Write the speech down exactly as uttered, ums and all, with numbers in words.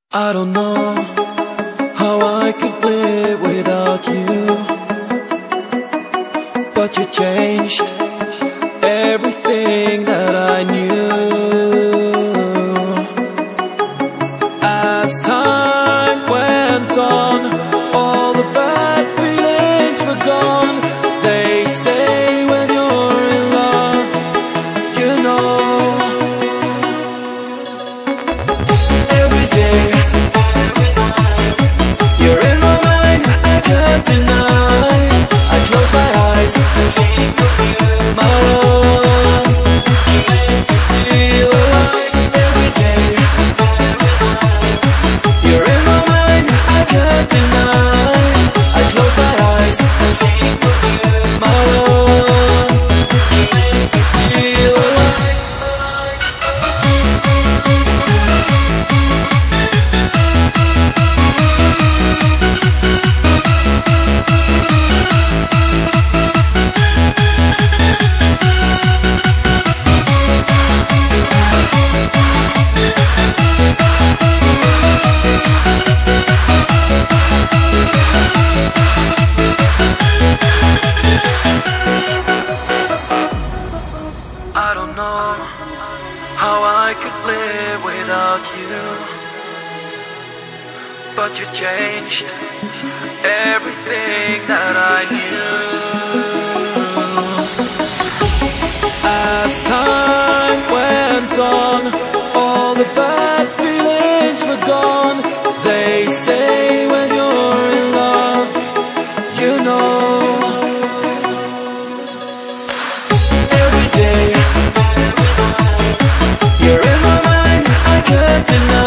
I don't know how I could live without you, but you changed everything that I knew. As time went on, all the bad feelings were gone. They say when you're in love, you know. Every day you're in my mind, I can't deny. I close my eyes to think of you, my love. You make me feel alive. Every day you're in my mind, I can't deny. I close my eyes to think of you, my love. You make me feel alive. I don't know how I could live without you, but you changed everything that I knew. As time went on, all the bad feelings were gone. They say when you're in love, you know. Every day you're in my mind, I can't deny.